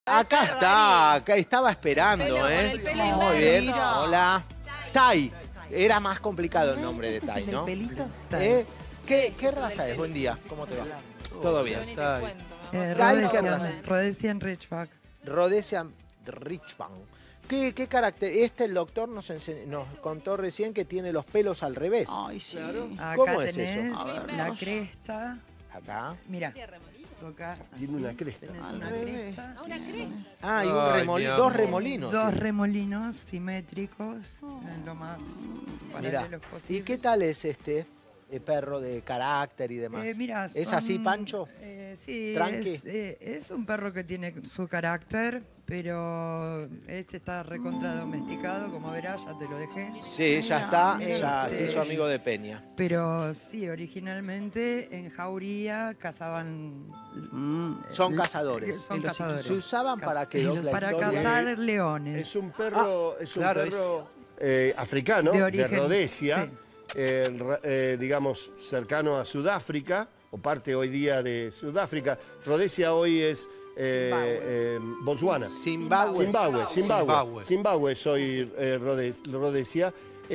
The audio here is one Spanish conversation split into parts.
Acá está, acá estaba esperando, ¿eh? Muy bien, hola. Tai, era más complicado el nombre de Tai, ¿no? ¿Qué raza es? Buen día, ¿cómo te va? Todo bien. Rhodesian Ridgeback. Rhodesian Ridgeback. ¿Qué carácter? El doctor nos contó recién que tiene los pelos al revés. Ay, sí. Claro. ¿Cómo Acá es tenés eso? la cresta. Acá. Mira. Toca tiene una cresta. Una cresta. Una cresta. Ah, y dos remolinos. Dos remolinos simétricos, lo más paralelos posible. ¿Y qué tal es este perro de carácter y demás? Mira, ¿Es así, Pancho? Sí, ¿Tranqui? es un perro que tiene su carácter, pero este está recontra domesticado, como verás, ya te lo dejé. Sí, ya está, ya se hizo amigo de Peña. Pero sí, originalmente en jauría cazaban... Son cazadores. Son cazadores. ¿Se usaban para qué? Para cazar leones. Es un perro, africano, de origen, Rhodesia, sí. digamos, cercano a Sudáfrica, o parte hoy día de Sudáfrica. Rhodesia hoy es Botswana. Zimbabue soy Rhodesia.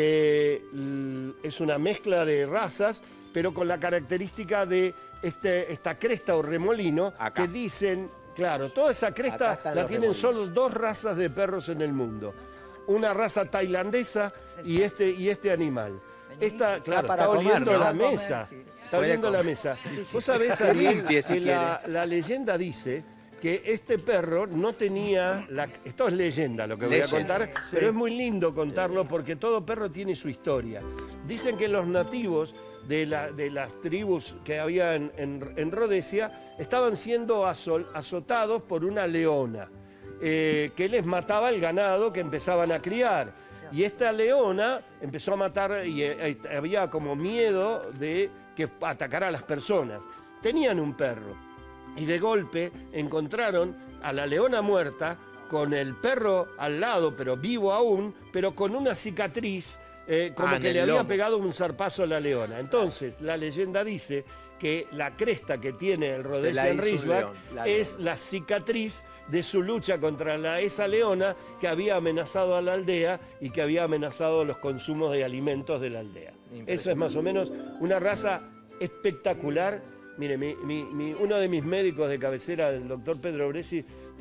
Es una mezcla de razas, pero con la característica de esta cresta o remolino. Acá. Que dicen, claro, toda esa cresta la tienen solo dos razas de perros en el mundo. Una raza tailandesa y este animal. Esta, claro, está oliendo la mesa. Está oliendo la mesa. Vos sabés, Ariel, que la leyenda dice que este perro no tenía... Esto es leyenda lo que voy a contar, pero es muy lindo contarlo porque todo perro tiene su historia. Dicen que los nativos de las tribus que había en Rhodesia estaban siendo azotados por una leona que les mataba el ganado que empezaban a criar. Y esta leona empezó a matar y había como miedo de que atacara a las personas. Tenían un perro y de golpe encontraron a la leona muerta con el perro al lado, pero vivo aún, pero con una cicatriz como que le había pegado un zarpazo a la leona. Entonces, la leyenda dice que la cresta que tiene el Rhodesian Ridgeback es la cicatriz de su lucha contra esa leona que había amenazado a la aldea y que había amenazado los consumos de alimentos de la aldea. Eso es más o menos una raza espectacular. Mire, uno de mis médicos de cabecera, el doctor Pedro Bresi,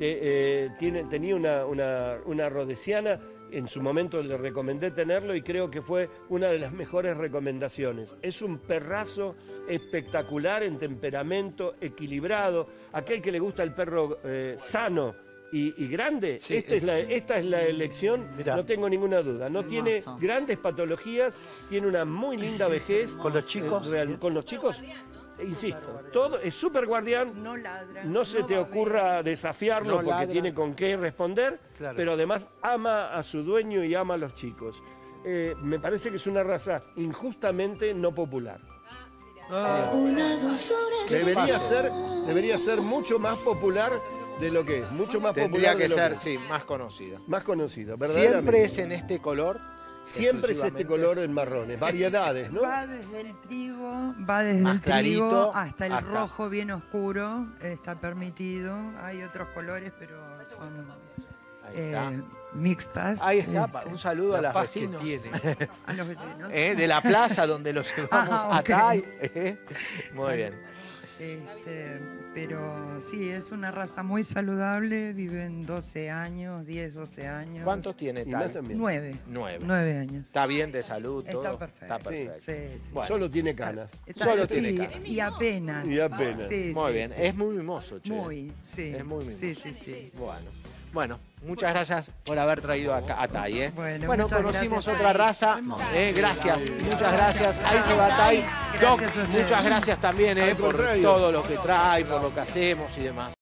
tenía una rhodesiana. En su momento le recomendé tenerlo y creo que fue una de las mejores recomendaciones. Es un perrazo espectacular en temperamento, equilibrado. Aquel que le gusta el perro sano y grande, sí, esta es la elección, mirá. No tengo ninguna duda. No tiene grandes patologías, tiene una muy linda vejez. ¿Con los chicos? ¿Con los chicos? Insisto, todo es súper guardián, no ladra, no se te ocurra desafiarlo porque tiene con qué responder, pero además ama a su dueño y ama a los chicos. Me parece que es una raza injustamente no popular. Debería ser mucho más popular de lo que es, mucho más popular. Tendría que ser, sí, más conocida. Más conocida, verdaderamente. ¿Siempre es en este color? Siempre es este color en marrones, variedades, ¿no? Va desde el trigo, clarito, hasta el rojo bien oscuro, está permitido. Hay otros colores, pero son mixtas. Ahí está, un saludo a los vecinos. A los vecinos. De la plaza donde los llevamos acá. Muy bien. Pero sí, es una raza muy saludable, viven 12 años, 10, 12 años. ¿Cuántos tiene Tai? 9. 9 años. ¿Está bien de salud? Todo? Está perfecto. Está perfecto. Sí. Bueno. Solo tiene canas. Tiene canas. Y apenas. Sí, muy bien. Es muy mimoso, che. Muy, sí. Es muy mimoso. Sí. Bueno, muchas gracias por haber traído acá a Tai. Bueno, conocimos otra raza. Gracias, muchas gracias. Ahí se va Tai. Doc, muchas gracias también por todo lo que trae, por lo que hacemos y demás.